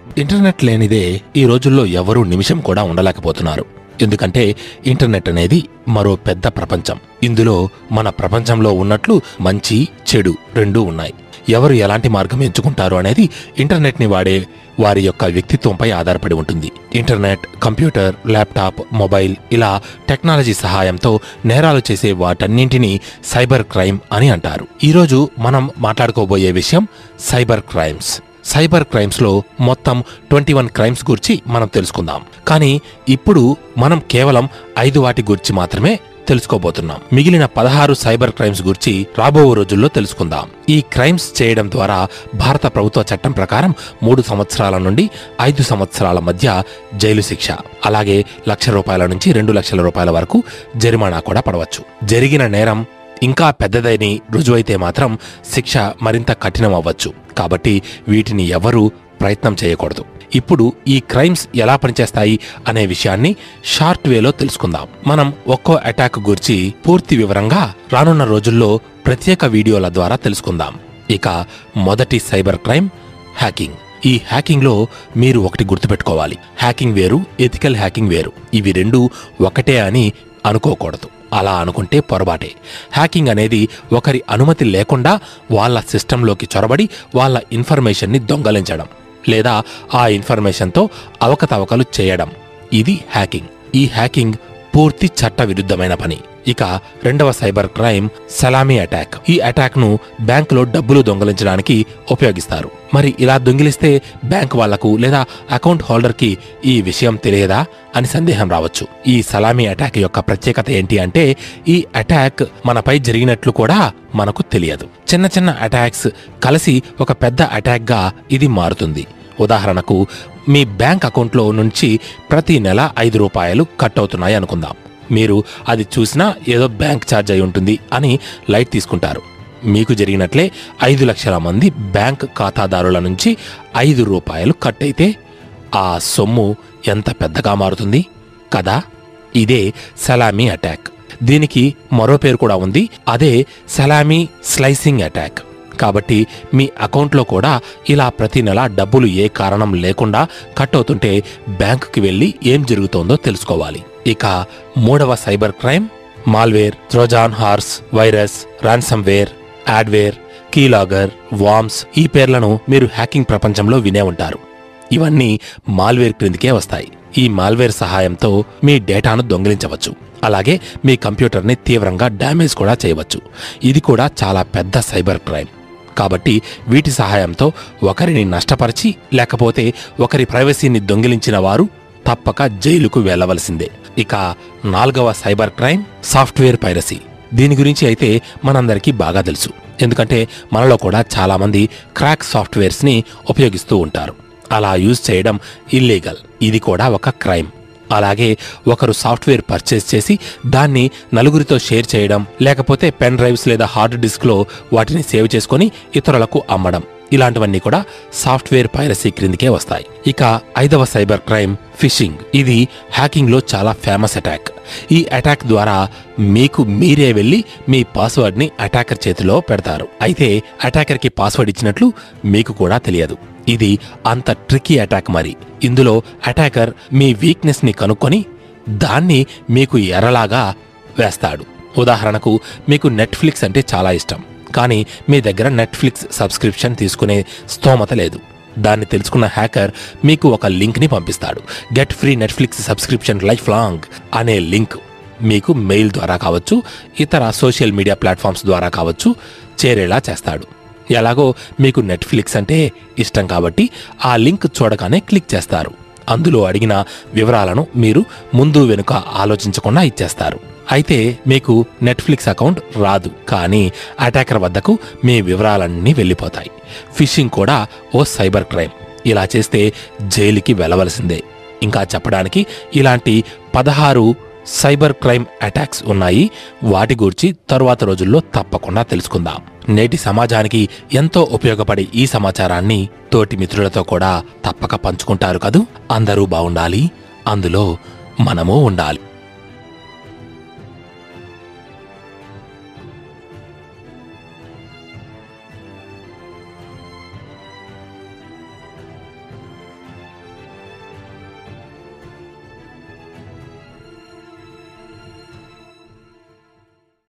Internet లేనిదే ఈ రోజుల్లో ఎవరూ నిమిషం కూడా ఉండలేకపోతున్నారు. ఎందుకంటే ఇంటర్నెట్ అనేది మరో పెద్ద ప్రపంచం. ఇందులో మన ప్రపంచంలో ఉన్నట్లు మంచి చెడు రెండూ ఉన్నాయి. ఎవరు ఎలాంటి మార్గం ఎంచుకుంటారు అనేది ఇంటర్నెట్ని వాడే వారి యొక్క వ్యక్తిత్వంపై ఆధారపడి ఉంటుంది. ఇంటర్నెట్, కంప్యూటర్, ల్యాప్టాప్, మొబైల్ ఇలా టెక్నాలజీ సహాయంతో నేరాలు చేసే వాటన్నింటినీ సైబర్ క్రైమ్ అని అంటారు. ఈరోజు మనం మాట్లాడుకోబోయే విషయం సైబర్ క్రైమ్స్. సైబర్ క్రైమ్స్ లో మొత్తం 21 క్రైమ్స్ గురించి మనం తెలుసుకుందాం. కానీ ఇప్పుడు మనం కేవలం 5 వాటి గురించి మాత్రమే తెలుసుకోబోతున్నాం. మిగిలిన 16 సైబర్ క్రైమ్స్ గురించి రాబో రోజుల్లో తెలుసుకుందాం. ఈ క్రైమ్స్ చేయడం ద్వారా భారత ప్రభుత్వ చట్టం ప్రకారం 3 సంవత్సరాల నుండి 5 సంవత్సరాల మధ్య జైలు శిక్ష, అలాగే ₹1,00,000 నుంచి ₹2,00,000 వరకు జరిమానా కూడా పడవచ్చు. జరిగిన నేరం ఇంకా పెద్దదని రుజువైతే మాత్రం శిక్ష మరింత కఠినం అవ్వచ్చు. కాబట్టి వీటిని ఎవరూ ప్రయత్నం చేయకూడదు. ఇప్పుడు ఈ క్రైమ్స్ ఎలా పనిచేస్తాయి అనే విషయాన్ని షార్ట్ వేలో తెలుసుకుందాం. మనం ఒక్కో అటాక్ గురించి పూర్తి వివరంగా రానున్న రోజుల్లో ప్రత్యేక వీడియోల ద్వారా తెలుసుకుందాం. ఇక మొదటి సైబర్ క్రైమ్ హ్యాకింగ్. ఈ హ్యాకింగ్ లో మీరు ఒకటి గుర్తుపెట్టుకోవాలి. హ్యాకింగ్ వేరు, ఎథికల్ హ్యాకింగ్ వేరు. ఇవి రెండూ ఒకటే అని అనుకోకూడదు. అలా అనుకుంటే పొరపాటే. హ్యాకింగ్ అనేది ఒకరి అనుమతి లేకుండా వాళ్ళ సిస్టంలోకి చొరబడి వాళ్ళ ఇన్ఫర్మేషన్ని దొంగలించడం లేదా ఆ ఇన్ఫర్మేషన్తో అవకతవకలు చేయడం, ఇది హ్యాకింగ్. ఈ హ్యాకింగ్ పూర్తి చట్ట విరుద్ధమైన పని. ఇక రెండవ సైబర్ క్రైమ్ సలామీ అటాక్. ఈ అటాక్ ను బ్యాంకులో డబ్బులు దొంగలించడానికి ఉపయోగిస్తారు. మరి ఇలా దొంగిలిస్తే బ్యాంక్ వాళ్లకు లేదా అకౌంట్ హోల్డర్ కి ఈ విషయం తెలియదా అని సందేహం రావచ్చు. ఈ సలామీ అటాక్ యొక్క ప్రత్యేకత ఏంటి అంటే ఈ అటాక్ మనపై జరిగినట్లు కూడా మనకు తెలియదు. చిన్న చిన్న అటాక్స్ కలిసి ఒక పెద్ద అటాక్ గా ఇది మారుతుంది. ఉదాహరణకు మీ బ్యాంక్ అకౌంట్లో నుంచి ప్రతి నెల ₹5 కట్ అవుతున్నాయి అనుకుందాం. మీరు అది చూసినా ఏదో బ్యాంక్ ఛార్జ్ అయి ఉంటుంది అని లైట్ తీసుకుంటారు. మీకు జరిగినట్లే 5 లక్షల మంది బ్యాంక్ ఖాతాదారుల నుంచి ₹5 కట్ అయితే ఆ సొమ్ము ఎంత పెద్దగా మారుతుంది కదా. ఇదే సలామీ అటాక్. దీనికి మరో పేరు కూడా ఉంది. అదే సలామీ స్లైసింగ్ అటాక్. కాబట్టి మీ అకౌంట్లో కూడా ఇలా ప్రతి నెల డబ్బులు ఏ కారణం లేకుండా కట్ అవుతుంటే బ్యాంకుకి వెళ్లి ఏం జరుగుతోందో తెలుసుకోవాలి. ఇక మూడవ cyber crime malware, Trojan horse virus, ransomware, adware, keylogger, worms. ఈ పేర్లను మీరు హ్యాకింగ్ ప్రపంచంలో వినే ఉంటారు. ఇవన్నీ మాల్వేర్ క్రిందికే వస్తాయి. ఈ మాల్వేర్ సహాయంతో మీ డేటాను దొంగిలించవచ్చు. అలాగే మీ కంప్యూటర్ని తీవ్రంగా డ్యామేజ్ కూడా చేయవచ్చు. ఇది కూడా చాలా పెద్ద సైబర్ క్రైమ్. కాబట్టి వీటి సహాయంతో ఒకరిని నష్టపరిచి లేకపోతే ఒకరి ప్రైవసీని దొంగిలించిన వారు తప్పక జైలుకు వెళ్లవలసిందే. ఇక నాలుగవ సైబర్ క్రైమ్ సాఫ్ట్వేర్ పైరసీ. దీని గురించి అయితే మనందరికీ బాగా తెలుసు. ఎందుకంటే మనలో కూడా చాలా మంది క్రాక్ సాఫ్ట్వేర్స్ ని ఉపయోగిస్తూ ఉంటారు. అలా యూజ్ చేయడం ఇల్లీగల్. ఇది కూడా ఒక క్రైమ్. అలాగే ఒకరు సాఫ్ట్వేర్ పర్చేస్ చేసి దాన్ని నలుగురితో షేర్ చేయడం, లేకపోతే పెన్ డ్రైవ్స్ లేదా హార్డ్ డిస్క్లో వాటిని సేవ్ చేసుకుని ఇతరులకు అమ్మడం, ఇలాంటివన్నీ కూడా సాఫ్ట్వేర్ పైరసీ క్రిందికే వస్తాయి. ఇక ఐదవ సైబర్ క్రైమ్ ఫిషింగ్. ఇది హ్యాకింగ్ లో చాలా ఫేమస్ అటాక్. ఈ అటాక్ ద్వారా మీకు మీరే వెళ్లి మీ పాస్వర్డ్ ని అటాకర్ చేతిలో పెడతారు. అయితే అటాకర్ కి పాస్వర్డ్ ఇచ్చినట్లు మీకు కూడా తెలియదు. ఇది అంత ట్రికీ అటాక్. మరి ఇందులో అటాకర్ మీ వీక్నెస్ ని కనుక్కొని దాన్ని మీకు ఎరలాగా వేస్తాడు. ఉదాహరణకు మీకు నెట్ఫ్లిక్స్ అంటే చాలా ఇష్టం, కానీ మీ దగ్గర నెట్ఫ్లిక్స్ సబ్స్క్రిప్షన్ తీసుకునే స్తోమత లేదు. దాన్ని తెలుసుకున్న హ్యాకర్ మీకు ఒక లింక్ ని పంపిస్తాడు. Get free Netflix subscription life long అనే లింక్ మీకు మెయిల్ ద్వారా కావచ్చు, ఇతర సోషల్ మీడియా ప్లాట్ఫామ్స్ ద్వారా కావచ్చు చేరేలా చేస్తాడు. ఎలాగో మీకు నెట్ఫ్లిక్స్ అంటే ఇష్టం కాబట్టి ఆ లింక్ చూడగానే క్లిక్ చేస్తారు. అందులో అడిగిన వివరాలను మీరు ముందు వెనుక ఆలోచించకుండా ఇచ్చేస్తారు. అయితే మీకు నెట్ఫ్లిక్స్ అకౌంట్ రాదు, కానీ అటాకర్ వద్దకు మీ వివరాలన్నీ వెళ్ళిపోతాయి. ఫిషింగ్ కూడా ఓ సైబర్ క్రైమ్. ఇలా చేస్తే జైలుకి వెళ్ళవలసిందే. ఇంకా చెప్పడానికి ఇలాంటి 16 సైబర్ క్రైమ్ అటాక్స్ ఉన్నాయి. వాటి గురించి తరువాత రోజుల్లో తప్పకుండా తెలుసుకుందాం. నేటి సమాజానికి ఎంతో ఉపయోగపడే ఈ సమాచారాన్ని తోటి మిత్రులతో కూడా తప్పక పంచుకుంటారు కదూ. అందరూ బాగుండాలి, అందులో మనము ఉండాలి.